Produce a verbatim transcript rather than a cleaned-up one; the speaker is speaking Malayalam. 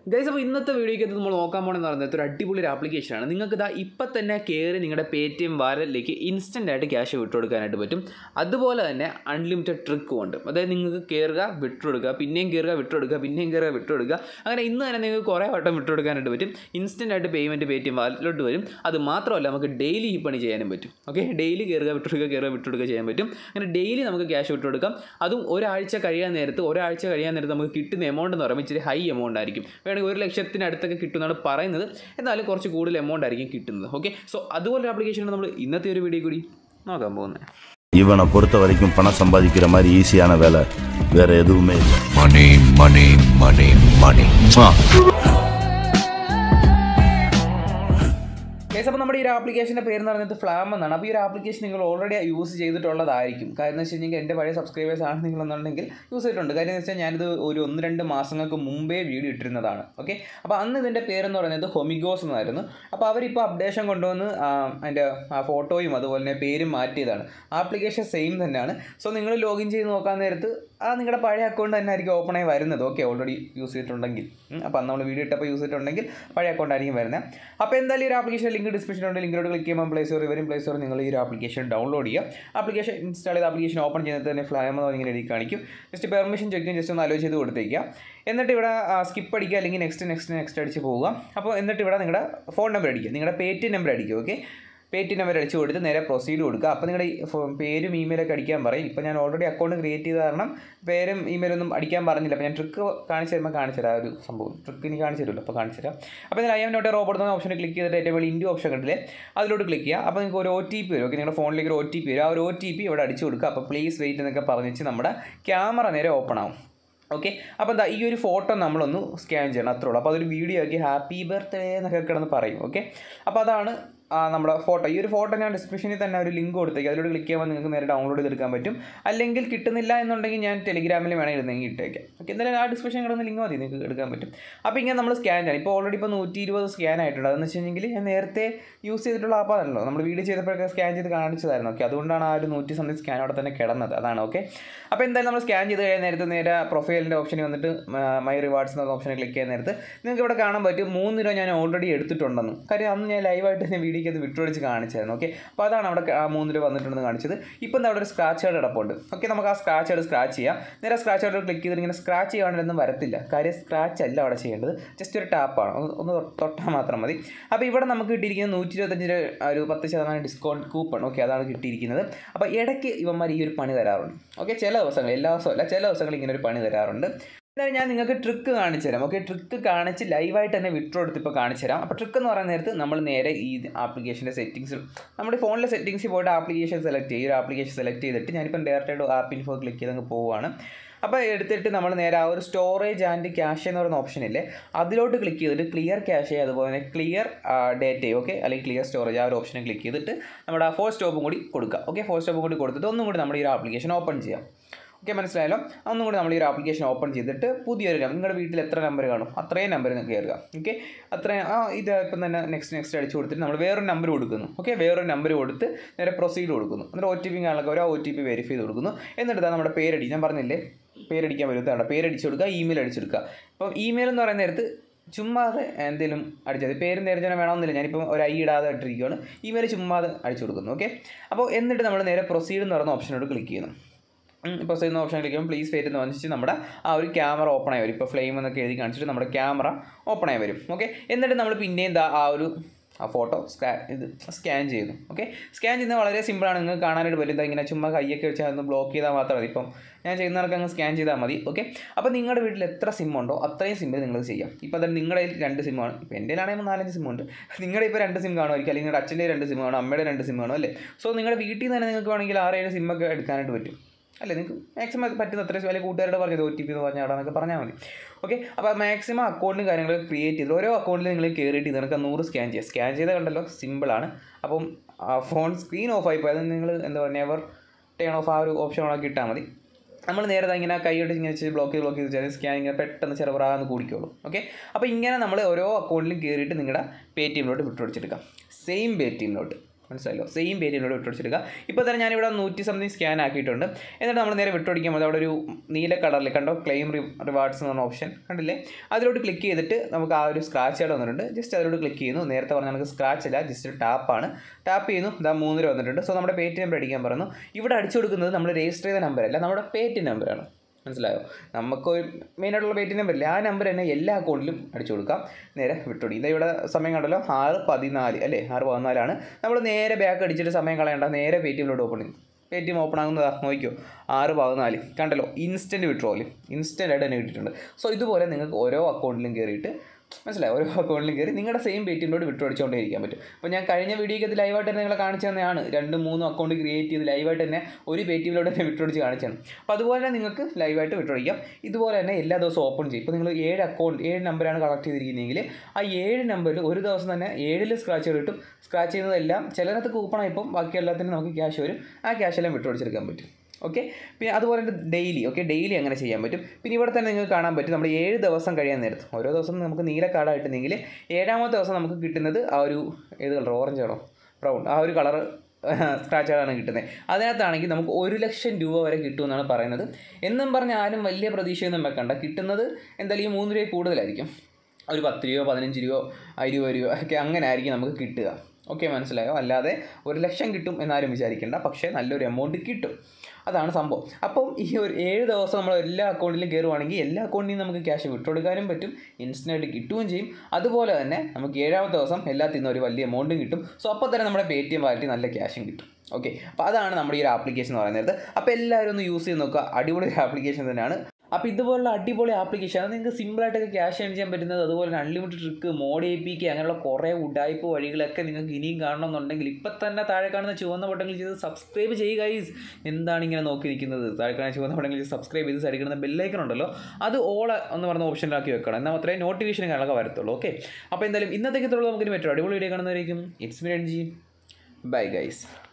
ഗൈസ്, അപ്പോൾ ഇന്നത്തെ വീഡിയോയ്ക്കകത്ത് നമ്മൾ നോക്കാൻ പോകുന്നത് പറയുന്നത് ഒരു അടിപൊളി ഒരു ആപ്ലിക്കേഷനാണ്. നിങ്ങൾക്ക് ഇതാ ഇപ്പം തന്നെ കയറി നിങ്ങളുടെ പേടിഎം വാലറ്റിലേക്ക് ഇൻസ്റ്റൻ്റ് ആയിട്ട് ക്യാഷ് വിട്ടുകൊടുക്കാനായിട്ട് പറ്റും. അതുപോലെ തന്നെ അൺലിമിറ്റഡ് ട്രിക്കും ഉണ്ട്. അതായത് നിങ്ങൾക്ക് കയറുക, വിട്ടുകൊടുക്കുക, പിന്നെയും കയറുക, വിട്ടുകൊടുക്കുക, പിന്നെയും കയറുക, വിട്ടുകൊടുക്കുക. അങ്ങനെ ഇന്ന് തന്നെ നിങ്ങൾക്ക് കുറേ വട്ടം വിട്ടുകൊടുക്കാനായിട്ട് പറ്റും. ഇൻസ്റ്റൻ്റ് ആയിട്ട് പേയ്മെൻറ്റ് പേടിഎം വാലറ്റിലോട്ട് വരും. അത് മാത്രമല്ല നമുക്ക് ഡെയിലി ഈ പണി ചെയ്യാനും പറ്റും. ഓക്കെ, ഡെയിലി കയറുക, വിട്ടുകൊടുക്കുക, കയറുക, വിട്ടുകൊടുക്കുക ചെയ്യാൻ പറ്റും. അങ്ങനെ ഡെയിലി നമുക്ക് ക്യാഷ് വിട്ടുകൊടുക്കാം. അതും ഒരാഴ്ച കഴിയാൻ നേരത്ത് ഒരാഴ്ച കഴിയാൻ നേരത്ത് നമുക്ക് കിട്ടുന്ന എമൗണ്ട് എന്ന് പറയുമ്പോൾ ഇച്ചിരി ഹൈ എമൗണ്ട് ആയിരിക്കും. വേണമെങ്കിൽ ഒരു ലക്ഷത്തിനടുത്തൊക്കെ കിട്ടുമെന്നാണ് പറയുന്നത്. എന്നാലും കുറച്ച് കൂടുതൽ എമൗണ്ട് ആയിരിക്കും കിട്ടുന്നത്. ഓക്കെ, സോ അതുപോലെ ആപ്ലിക്കേഷനാണ് നമ്മൾ ഇന്നത്തെ ഒരു വീഡിയോ കൂടി നോക്കാൻ പോകുന്നത്. இவனை பொறுத்த வரைக்கும் பணம் சம்பாதிக்கிற மாதிரி ஈஸியான வேலை வேற எதுவுமே இல்லை. மணி மணி மணி மணி കേസ്. അപ്പോൾ നമ്മുടെ ഈ ഒരു ആപ്ലിക്കേഷൻ്റെ പേര് എന്ന് പറയുന്നത് ഫ്ലാം എന്നാണ്. അപ്പോൾ ഈ ഒരു ആപ്ലിക്കേഷൻ നിങ്ങൾ ഓൾറെഡി യൂസ് ചെയ്തിട്ടുള്ളതായിരിക്കും. കാര്യം എന്ന് വെച്ച് കഴിഞ്ഞാൽ എൻ്റെ പഴയ സബ്സ്ക്രൈബേഴ്സ് ആണ് നിങ്ങളെന്നുണ്ടെങ്കിൽ യൂസ് ചെയ്തിട്ടുണ്ട്. കാര്യം എന്ന് വെച്ചാൽ ഞാനിത് ഒരു ഒന്ന് രണ്ട് മാസങ്ങൾക്ക് മുമ്പേ വീഡിയോ ഇട്ടിരുന്നതാണ്. ഓക്കെ, അപ്പോൾ അന്ന് ഇതിൻ്റെ പേരെന്ന് പറയുന്നത് ഹൊമിഗോസ് എന്നായിരുന്നു. അപ്പോൾ അവരിപ്പോൾ അപ്ഡേഷൻ കൊണ്ടുവന്ന് അതിൻ്റെ ആ ഫോട്ടോയും അതുപോലെ തന്നെ പേരും മാറ്റിയതാണ്. ആപ്ലിക്കേഷൻ സെയിം തന്നെയാണ്. സോ നിങ്ങൾ ലോഗിൻ ചെയ്ത് നോക്കാൻ നേരത്ത് ആ നിങ്ങളുടെ പഴയ അക്കൗണ്ട് തന്നെ ആയിരിക്കും ഓപ്പൺ ആയി വരുന്നത്. ഓക്കെ, ഓൾറെഡി യൂസ് ചെയ്തിട്ടുണ്ടെങ്കിൽ. അപ്പോൾ അന്ന് നമ്മൾ വീഡിയോ ഇട്ടപ്പോൾ യൂസ് ചെയ്തിട്ടുണ്ടെങ്കിൽ പഴയ അക്കൗണ്ട് ആയിരിക്കും വരുന്നത്. അപ്പോൾ എന്തായാലും ഈ ഒരു ആപ്ലിക്കേഷൻ ലിങ്ക് ഡിസ്ക്രിപ്ഷനുണ്ട്. ലിങ്കിലോട്ട് ക്ലിക്ക് ചെയ്യുമ്പോൾ പ്ലേ സ്റ്റോർ വരും. പ്ലേ സ്റ്റോർ നിങ്ങൾ ഈ ഒരു ആപ്ലിക്കേഷൻ ഡൗൺലോഡ് ചെയ്യുക. ആപ്ലിക്കേഷൻ ഇൻസ്റ്റാൾ ചെയ്ത് ആപ്ലിക്കേഷൻ ഓപ്പൺ ചെയ്യുന്നത് തന്നെ ഫ്ലാം എന്ന് ഇങ്ങനെ എഴുതി കാണിക്കും. ജസ്റ്റ് പെർമിഷൻ ചോദിക്കും. ജസ്റ്റ് ഒന്ന് ആലോചിച്ച് ചെയ്ത് കൊടുത്തേക്കുക. എന്നിട്ട് ഇവിടെ സ്കിപ്പ് അടിക്കുക, അല്ലെങ്കിൽ നെക്സ്റ്റ് നെക്സ്റ്റ് നെക്സ്റ്റ് അടിച്ച് പോവുക. അപ്പോൾ എന്നിട്ട് ഇവിടെ നിങ്ങളുടെ ഫോൺ നമ്പർ അടിക്കുക, നിങ്ങളുടെ പേടിഎം നമ്പർ അടിക്കുക. ഓക്കെ, പേടിഎം നമ്പർ അടിച്ച് കൊടുത്ത് നേരെ പ്രൊസീഡ് കൊടുക്കുക. അപ്പോൾ നിങ്ങളുടെ പേരും ഇമെയിലൊക്കെ അടിക്കാൻ പറയും. ഇപ്പോൾ ഞാൻ ഓൾറെഡി അക്കൗണ്ട് ക്രിയേറ്റ് ചെയ്ത കാരണം പേരും ഇമെയിലൊന്നും അടിക്കാൻ പറഞ്ഞില്ല. അപ്പോൾ ഞാൻ ട്രിക്ക് കാണിച്ചു തരുമ്പോൾ കാണിച്ചു തരാം. ഒരു സംഭവം ട്രിക്ക് ഇനി കാണിച്ചു തരുമല്ലോ, അപ്പോൾ കാണിച്ചു തരാം. അപ്പോൾ ഇതിൽ ഐ എം നോട്ട് റോബോട്ട് എന്ന ഓപ്ഷനിൽ ക്ലിക്ക് ചെയ്തിട്ട് ഏറ്റവും വലിയ ഇൻഡു ഓപ്ഷൻ കണ്ടില്ലേ, അതിലോട്ട് ക്ലിക്ക് ചെയ്യുക. അപ്പോൾ നിങ്ങൾക്ക് ഒരു ഒ ടി പി വരും. ഓക്കെ, നിങ്ങളുടെ ഫോണിലേക്ക് ഒരു ഒ ടി പി വരും. ആ ഒരു ഒ ടി പി ഇവിടെ അടിച്ചു കൊടുക്കുക. അപ്പോൾ പ്ലീസ് വെയിറ്റ് എന്നൊക്കെ പറഞ്ഞിട്ട് നമ്മുടെ ക്യാമറ നേരെ ഓപ്പൺ ആവും. ഓക്കെ, അപ്പോൾ എന്താ ഈ ഒരു ഫോട്ടോ നമ്മളൊന്ന് സ്കാൻ ചെയ്യണം, അത്രേ ഉള്ളൂ. അപ്പോൾ അതൊരു വീഡിയോ ആക്കി ഹാപ്പി ബർത്ത്ഡേ എന്നൊക്കെ കിടന്ന് പറയും. ഓക്കെ, അപ്പോൾ അതാണ് നമ്മുടെ ഫോട്ടോ. ഈ ഒരു ഫോട്ടോ ഞാൻ ഡിസ്ക്രിപ്ഷനിൽ തന്നെ ഒരു ലിങ്ക് കൊടുത്തേക്ക്, അതിലൂടെ ക്ലിക്ക് ചെയ്യുമ്പോൾ നിങ്ങൾക്ക് നേരെ ഡൗൺലോഡ് ചെയ്തെടുക്കാൻ പറ്റും. അല്ലെങ്കിൽ കിട്ടുന്നില്ല എന്നുണ്ടെങ്കിൽ ഞാൻ ടെലിഗ്രാമിൽ വേണമെങ്കിൽ ഇരുന്നെങ്കിൽ ഇട്ടേക്കാം. ഓക്കെ, എന്തായാലും ആ ഡിസ്ക്രിപ്ഷൻ കിടന്ന ലിങ്ക് മതി, നിങ്ങൾക്ക് എടുക്കാൻ പറ്റും. അപ്പോൾ ഇങ്ങനെ നമ്മൾ സ്കാൻ ചെയ്യണം. ഇപ്പോൾ ഓൾറെഡി ഇപ്പോൾ നൂറ്റി ഇരുപത് സ്കാൻ ആയിട്ടുണ്ട്. അതെന്ന് വെച്ച് കഴിഞ്ഞെങ്കിൽ ഞാൻ നേരത്തെ യൂസ് ചെയ്തിട്ടുള്ള ആപ്പാണല്ലോ, നമ്മൾ വീഡിയോ ചെയ്തപ്പോഴൊക്കെ സ്കാൻ ചെയ്ത് കാണിച്ചതായിരുന്നു. ഓക്കെ, അതുകൊണ്ടാണ് ആ ഒരു നൂറ്റി സംതിങ് സ്കാൻ അവിടെ തന്നെ കിടന്നത്. അതാണ്. ഓക്കെ, അപ്പോൾ എന്തായാലും നമ്മൾ സ്കാൻ ചെയ്ത് കഴിഞ്ഞാൽ നേരത്തെ നേരെ പ്രൊഫൈലിൻ്റെ ഓപ്ഷനിൽ വന്നിട്ട് മൈ റിവാർഡ്സ് എന്ന ഓപ്ഷനിൽ ക്ലിക്ക് ചെയ്യുന്ന നേരത്ത് നിങ്ങൾക്ക് ഇവിടെ കാണാൻ പറ്റും മൂന്ന് രൂപ ഞാൻ ഓൾറെഡി എടുത്തിട്ടുണ്ടെന്ന്. കാര്യം അന്ന് ഞാൻ ലൈവായിട്ട് ഞാൻ വീഡിയോയ്ക്ക് അത് വിട്ടുപിടിച്ച് കാണിച്ചായിരുന്നു. ഓക്കെ, അപ്പോൾ അതാണ് അവിടെ ആ മൂന്ന് രൂപ വന്നിട്ടുണ്ടെന്ന് കാണിച്ചത്. ഇപ്പം എന്താ അവിടെ ഒരു സ്ക്രാച്ച് കാർഡ് കിടപ്പുണ്ട്. ഓക്കെ, നമുക്ക് ആ സ്ക്രാച്ച് കാർഡ് സ്ക്രാച്ച് ചെയ്യാം. നേരെ സ്ക്രാച്ച് കാർഡ് ക്ലിക്ക് ചെയ്തിട്ട് ഇങ്ങനെ സ്ക്രാച്ച് ചെയ്യാണെന്നൊന്നും വരത്തില്ല. കാര്യം സ്ക്രാച്ച് അല്ല അവിടെ ചെയ്യേണ്ടത്, ജസ്റ്റ് ഒരു ടാപ്പാണ്, ഒന്ന് തൊട്ടാൽ മാത്രം മതി. അപ്പോൾ ഇവിടെ നമുക്ക് കിട്ടിയിരിക്കുന്നത് നൂറ്റി ഇരുപത്തഞ്ചിന് ഒരു പത്ത് ശതമാനം ഡിസ്കൗണ്ട് കൂപ്പൺ. ഓക്കെ, അതാണ് കിട്ടിയിരിക്കുന്നത്. അപ്പോൾ ഇടയ്ക്ക് ഇവന്മാർ ഈ ഒരു പണി തരാറുണ്ട്. ഓക്കെ, ചില ദിവസങ്ങൾ, എല്ലാ ദിവസവും അല്ല, ചില ദിവസങ്ങളിൽ ഇങ്ങനെ ഒരു പണി തരാറുണ്ട്. എന്നാലും ഞാൻ നിങ്ങൾക്ക് ട്രിക്ക് കാണിച്ചു തരാം. ഓക്കെ, ട്രിക്ക് കാണിച്ച് ലൈവായിട്ട് തന്നെ വിഡ്രോ എടുത്ത് ഇപ്പോൾ കാണിച്ചു തരാം. അപ്പോൾ ട്രിക്ക് എന്ന് പറയുന്ന നേരത്ത് നമ്മൾ നേരെ ഈ ആപ്ലിക്കേഷൻ്റെ സെറ്റിംഗ്സിൽ നമ്മുടെ ഫോണിലെ സെറ്റിംഗ്സിൽ പോയിട്ട് ആപ്ലിക്കേഷൻ സെലക്ട് ചെയ്യും. ഒരു ആപ്ലിക്കേഷൻ സെലക്ട് ചെയ്തിട്ട് ഞാനിപ്പം ഡയറക്റ്റായിട്ട് ആപ്പ് ഇൻഫോ ക്ലിക്ക് ചെയ്ത് അങ്ങ് പോവുകയാണ്. അപ്പോൾ എടുത്തിട്ട് നമ്മൾ നേരെ ആ ഒരു സ്റ്റോറേജ് ആൻഡ് ക്യാഷ് എന്ന് പറയുന്ന ഓപ്ഷനില്ലേ, അതിലോട്ട് ക്ലിക്ക് ചെയ്തിട്ട് ക്ലിയർ ക്യാഷ് അതുപോലെ തന്നെ ക്ലിയർ ഡേറ്റയും ഓക്കെ, അല്ലെങ്കിൽ ക്ലിയർ സ്റ്റോറേജ് ആ ഒരു ഓപ്ഷനെ ക്ലിക്ക് ചെയ്തിട്ട് നമ്മുടെ ആ ഫോർ സ്റ്റോപ്പും കൂടി കൊടുക്കുക. ഓക്കെ, ഫോർ സ്റ്റോപ്പും കൂടി കൊടുത്തിട്ട് ഒന്നും കൂടി നമ്മുടെ ഈ ഒരു ആപ്ലിക്കേഷൻ ഓപ്പൺ ചെയ്യാം. ഓക്കെ, മനസ്സിലായല്ലോ. ഒന്നും കൂടി നമ്മൾ ഈ ഒരു ആപ്ലിക്കേഷൻ ഓപ്പൺ ചെയ്തിട്ട് പുതിയൊരു നമ്പർ, നിങ്ങളുടെ വീട്ടിൽ എത്ര നമ്പർ കാണും അത്രയും നമ്പർ നിങ്ങൾക്ക് കയറുക. ഓക്കെ, അത്രയും ആ ഇത് ഇപ്പം തന്നെ നെക്സ്റ്റ് നെക്സ്റ്റ് അടിച്ച് കൊടുത്തിട്ട് നമ്മൾ വേറൊരു നമ്പർ കൊടുക്കുന്നു. ഓക്കെ, വേറൊരു നമ്പർ കൊടുത്ത് നേരെ പ്രൊസീഡ് കൊടുക്കുന്നു. എന്നിട്ട് ഒ ടി പി കാണുക, ഒരു ഒ ടി പി വെരിഫൈ ചെയ്ത് കൊടുക്കുന്നു. എന്നിട്ട് നമ്മുടെ പേരടി, ഞാൻ പറഞ്ഞില്ലേ പേരടിക്കാൻ വരുന്നതാണ്, പേരടിച്ച് കൊടുക്കുക, ഇമെയിൽ അടിച്ചെടുക്കുക. അപ്പം ഇമെയിൽ എന്ന് പറയുന്ന നേരത്ത് ചുമ്മാതെ എന്തെങ്കിലും അടിച്ചത്, പേരും നേരെ ജനം വേണമെന്നില്ല, ഞാനിപ്പം ഒരു ഐ ഇടാതെ ഇട്ടിരിക്കുകയാണ്. ഇമെയിൽ ചുമ്മാതെ അടിച്ചു കൊടുക്കുന്നു. ഓക്കെ, അപ്പോൾ എന്നിട്ട് നമ്മൾ നേരെ പ്രൊസീഡ് എന്ന് പറയുന്ന ഓപ്ഷനോട് ക്ലിക്ക് ചെയ്യുന്നു. ഇപ്പോൾ ചെയ്യുന്ന ഓപ്ഷൻ ക്ലിക്ക് ചെയ്യുമ്പോൾ പ്ലീസ് വെയിറ്റ് എന്ന് വന്നിട്ട് നമ്മുടെ ആ ഒരു ക്യാമറ ഓപ്പൺ ആയി വരും. ഇപ്പോൾ ഫ്ലെയിം എന്നൊക്കെ എഴുതി കാണിച്ചിട്ട് നമ്മുടെ ക്യാമറ ഓപ്പൺ ആയി വരും. ഓക്കെ, എന്നിട്ട് നമ്മൾ പിന്നെയും ആ ഒരു ആ ഫോട്ടോ സ്കാ ഇത് സ്കാൻ ചെയ്യുന്നു. ഓക്കെ, സ്കാൻ ചെയ്യുന്നത് വളരെ സിമ്പിളാണ്, നിങ്ങൾക്ക് കാണാനായിട്ട് പറ്റും. ഇങ്ങനെ ചുമ്മാ കൈയൊക്കെ വെച്ചാൽ അതൊന്ന് ബ്ലോക്ക് ചെയ്താൽ മാത്രം മതി. ഇപ്പം ഞാൻ ചെയ്യുന്നവർക്ക് അങ്ങ് സ്കാൻ ചെയ്താൽ മതി. ഓക്കെ, അപ്പോൾ നിങ്ങളുടെ വീട്ടിൽ എത്ര സിം ഉണ്ടോ അത്രയും സിമ്മിൽ നിങ്ങൾ ചെയ്യാം. ഇപ്പോൾ തന്നെ നിങ്ങളുടെ കയ്യിൽ രണ്ട് സിമ്മാണ്, ഇപ്പോൾ എൻ്റെ ആണെങ്കിൽ നാലഞ്ച് സിമ്മുണ്ട്. നിങ്ങളുടെ ഇപ്പോൾ രണ്ട് സിം കാണുമായിരിക്കും, അല്ലെങ്കിൽ നിങ്ങളുടെ അച്ഛൻ്റെ രണ്ട് സിം കാണും, അമ്മയുടെ രണ്ട് സിം കാണും അല്ലേ. സോ നിങ്ങളുടെ വീട്ടിൽ നിന്ന് തന്നെ നിങ്ങൾക്ക് വേണമെങ്കിൽ ആറേഴ് സിമ്മൊക്കെ എടുക്കാനായിട്ട് പറ്റും അല്ലേ. നിങ്ങൾക്ക് മാക്സിമം പറ്റുന്ന അത്രയും വലിയ കൂട്ടുകാരോട് പറഞ്ഞത് ഒ ടി പി എന്ന് പറഞ്ഞാൽ അവിടെ എന്നൊക്കെ പറഞ്ഞാൽ മതി. ഓക്കെ, അപ്പോൾ മാക്സിമം അക്കൗണ്ടും കാര്യങ്ങളൊക്കെ ക്രിയേറ്റ് ചെയ്ത് ഓരോ അക്കൗണ്ടിൽ നിങ്ങൾ കയറിയിട്ട് നിങ്ങൾക്ക് നൂറ് സ്കാൻ ചെയ്യുക. സ്കാൻ ചെയ്ത് കണ്ടല്ലോ, സിമ്പിളാണ്. അപ്പം ഫോൺ സ്ക്രീൻ ഓഫ് ആയിപ്പോയി, അത് നിങ്ങൾ എന്താ പറയുക നെവർ ടേൺ ഓഫ് ആ ഒരു ഓപ്ഷൻ ഓണാക്കി ഇട്ടാൽ മതി. നമ്മൾ നേരെ ഇങ്ങനെ കൈയോട്ട് ഇങ്ങനെ വെച്ച് ബ്ലോക്ക് ചെയ്ത് ബ്ലോക്ക് ചെയ്ത് വെച്ചാൽ സ്കാൻ ഇങ്ങനെ പെട്ടെന്ന് ചെറുപറാന്ന് കൂടിക്കോളും. ഓക്കെ, അപ്പോൾ ഇങ്ങനെ നമ്മൾ ഓരോ അക്കൗണ്ടിലും കയറിയിട്ട് നിങ്ങളുടെ പേടിഎമ്മിലോട്ട് വിട്ടുപിടിച്ചെടുക്കാം. സെയിം പേടിഎമ്മിലോട്ട്. മനസ്സിലായല്ലോ. സെയിം പേരിലൂടെ വിട്ടുപിടിച്ചെടുക്കുക. ഇപ്പോൾ തന്നെ ഞാനിവിടെ നൂറ്റി സംതിങ് സ്കാൻ ആക്കിയിട്ടുണ്ട്. എന്നിട്ട് നമ്മൾ നേരെ വിട്ടുപിടിക്കാൻ മതി. അവിടെ ഒരു നീല കളറിൽ കണ്ടോ ക്ലെയിം റിവാർഡ്സ് എന്ന് പറഞ്ഞ ഓപ്ഷൻ കണ്ടില്ലേ, അതിലോട്ട് ക്ലിക്ക് ചെയ്തിട്ട് നമുക്ക് ആ ഒരു സ്ക്രാച്ച് ആയിട്ട് വന്നിട്ടുണ്ട്. ജസ്റ്റ് അതിലോട്ട് ക്ലിക്ക് ചെയ്യുന്നു. നേരത്തെ പറഞ്ഞാൽ നമുക്ക് സ്ക്രാച്ച് അല്ല, ജസ്റ്റ് ടാപ്പാണ്. ടാപ്പ് ചെയ്യുന്നു, ഇതാ മൂന്ന് രൂപ വന്നിട്ടുണ്ട്. സോ നമ്മുടെ പേടിഎം നമ്പർ അടിക്കാൻ പറഞ്ഞു. ഇവിടെ അടിച്ചു കൊടുക്കുന്നത് നമ്മൾ രജിസ്റ്റർ ചെയ്ത നമ്പറല്ല, നമ്മുടെ പേടിഎം നമ്പറാണ്. മനസ്സിലായോ? നമുക്ക് മെയിനായിട്ടുള്ള പേടിഎം നമ്പറില്ല, ആ നമ്പർ തന്നെ എല്ലാ അക്കൗണ്ടിലും അടിച്ചു കൊടുക്കാം. നേരെ വിട്ടുപിടി. ഇതാ ഇവിടെ സമയം കണ്ടല്ലോ, ആറ് പതിനാല് അല്ലേ, ആറ് പതിനാലാണ്. നമ്മൾ നേരെ ബാക്ക് അടിച്ചിട്ട് സമയം കളയണ്ട, നേരെ പേടിഎമ്മിലോട്ട് ഓപ്പൺ ചെയ്യും. പേടിഎം ഓപ്പൺ ആകുന്നതാ നോക്കിയോ, ആറ് പതിനാല് കണ്ടല്ലോ, ഇൻസ്റ്റൻറ്റ് വിഡ്രോവൽ ഇൻസ്റ്റൻ്റ് ആയിട്ട് തന്നെ കിട്ടിയിട്ടുണ്ട്. സോ ഇതുപോലെ നിങ്ങൾക്ക് ഓരോ അക്കൗണ്ടിലും കയറിയിട്ട് മനസ്സിലായി, ഓരോ അക്കൗണ്ടിലും കയറി നിങ്ങളുടെ സെയിം പേടിഎമ്മിലോട്ട് വിട്ടുപിടിച്ചുകൊണ്ടേ ഇരിക്കാൻ പറ്റും. അപ്പോൾ ഞാൻ കഴിഞ്ഞ വീഡിയോയ്ക്ക് അത് ലൈവായിട്ട് തന്നെ നിങ്ങളെ കാണിച്ചു തന്നെയാണ്. രണ്ടും മൂന്നും അക്കൗണ്ട് ക്രിയേറ്റ് ചെയ്ത് ലൈവായിട്ട് തന്നെ ഒരു പേടിഎമ്മിലോട്ട് തന്നെ വിട്ടുപിടിച്ച് കാണിച്ചാണ്. അപ്പോൾ അതുപോലെ തന്നെ നിങ്ങൾക്ക് ലൈവായിട്ട് വിട്ടുപിടിക്കാം. ഇതുപോലെ തന്നെ എല്ലാ ദിവസവും ഓപ്പൺ ചെയ്യും. ഇപ്പോൾ നിങ്ങൾ ഏഴ് അക്കൗണ്ട് ഏഴ് നമ്പറാണ് കളക്ട് ചെയ്തിരിക്കുന്നതെങ്കിൽ ആ ഏഴ് നമ്പറിൽ ഒരു ദിവസം തന്നെ ഏഴിൽ സ്ക്രാച്ച് കിട്ടും. സ്ക്രാച്ച് ചെയ്യുന്നതെല്ലാം ചിലരത്ത് കൂപ്പണായി ഇപ്പം ബാക്കി എല്ലാത്തിനും നമുക്ക് ക്യാഷ് വരും. ആ ക്യാഷെല്ലാം വിട്ടുപിടിച്ചെടുക്കാൻ പറ്റും. ഓക്കെ, പിന്നെ അതുപോലെ തന്നെ ഡെയിലി ഓക്കെ ഡെയിലി അങ്ങനെ ചെയ്യാൻ പറ്റും. പിന്നെ ഇവിടെ തന്നെ നിങ്ങൾക്ക് കാണാൻ പറ്റും നമ്മൾ ഏഴ് ദിവസം കഴിയാൻ നേരത്ത് ഓരോ ദിവസം നമുക്ക് നീല കാർഡ് കിട്ടുന്നെങ്കിൽ ഏഴാമത്തെ ദിവസം നമുക്ക് കിട്ടുന്നത് ആ ഒരു ഏത് കളർ, ഓറഞ്ച് ആണോ ബ്രൗൺ, ആ ഒരു കളർ സ്ക്രാച്ച് കാർഡാണ് കിട്ടുന്നത്. അതിനകത്താണെങ്കിൽ നമുക്ക് ഒരു ലക്ഷം രൂപ വരെ കിട്ടുമെന്നാണ് പറയുന്നത്. എന്നും പറഞ്ഞ് ആരും വലിയ പ്രതീക്ഷയൊന്നും വെക്കണ്ട. കിട്ടുന്നത് എന്തായാലും ഈ മൂന്ന് രൂപ കൂടുതലായിരിക്കും. ഒരു പത്ത് രൂപയോ പതിനഞ്ച് രൂപയോ ഇരുപത് രൂപ ഒക്കെ അങ്ങനെ ആയിരിക്കും നമുക്ക് കിട്ടുക. ഓക്കെ, മനസ്സിലായോ? അല്ലാതെ ഒരു ലക്ഷം കിട്ടും എന്നാരും വിചാരിക്കേണ്ട, പക്ഷേ നല്ലൊരു എമൗണ്ട് കിട്ടും. അതാണ് സംഭവം. അപ്പം ഈ ഒരു ഏഴ് ദിവസം നമ്മൾ എല്ലാ അക്കൗണ്ടിലും കയറുവാണെങ്കിൽ എല്ലാ അക്കൗണ്ടിൽ നിന്ന് നമുക്ക് ക്യാഷ് വിട്ടുകൊടുക്കാനും പറ്റും, ഇൻസ്റ്റൻ്റായിട്ട് കിട്ടുകയും ചെയ്യും. അതുപോലെ തന്നെ നമുക്ക് ഏഴാമത്തെ ദിവസം എല്ലാത്തിൽ നിന്നും ഒരു വലിയ എമൗണ്ടും കിട്ടും. സോ അപ്പോൾ തന്നെ നമ്മുടെ പേടിഎം വാലറ്റിൽ നല്ല ക്യാഷും കിട്ടും. ഓക്കെ, അപ്പോൾ അതാണ് നമ്മുടെ ഈ ഒരു ആപ്ലിക്കേഷൻ എന്ന് പറയുന്നത്. അപ്പോൾ എല്ലാവരും ഒന്ന് യൂസ് ചെയ്ത് നോക്കുക. അടിപൊളി ഒരു ആപ്ലിക്കേഷൻ തന്നെയാണ്. അപ്പോൾ ഇതുപോലുള്ള അടിപൊളി ആപ്ലിക്കേഷൻ അത് നിങ്ങൾക്ക് സിമ്പിളായിട്ടൊക്കെ ക്യാഷ് ഏൺ ചെയ്യാൻ പറ്റുന്നത്. അതുപോലെ തന്നെ unlimited trick, mod A P K അങ്ങനെയുള്ള കുറേ ഉഡായ്പ വഴികളൊക്കെ നിങ്ങൾക്ക് ഇനിയും കാണണമെന്നുണ്ടെങ്കിൽ ഇപ്പം തന്നെ താഴെ കാണുന്ന ചുവന്ന ബട്ടണിൽ ചെയ്ത് സബ്സ്ക്രൈബ് ചെയ്യുക. ഗൈസ്, എന്താണ് ഇങ്ങനെ നോക്കിയിരിക്കുന്നത്? താഴെ കാണുന്ന ചുവന്ന ബട്ടണിൽ ചെയ്ത് സബ്സ്ക്രൈബ് ചെയ്ത് സൈഡിൽ കിടന്ന ബെല്ലൈക്കൺ ഉണ്ടല്ലോ, അത് ഓൾ എന്ന് പറഞ്ഞ ഓപ്ഷനിലാക്കി വെക്കണം. എന്നാൽ മാത്രമേ നോട്ടിഫിക്കേഷൻ കാര്യങ്ങളൊക്കെ വരത്തുള്ളൂ. ഓക്കെ, അപ്പോൾ എന്തായാലും ഇന്നത്തേക്ക് നമുക്ക് ഇനി പറ്റും അടിപൊളി വീഡിയോ കാണുന്നവരേക്കും. It's me Ranji. Bye guys.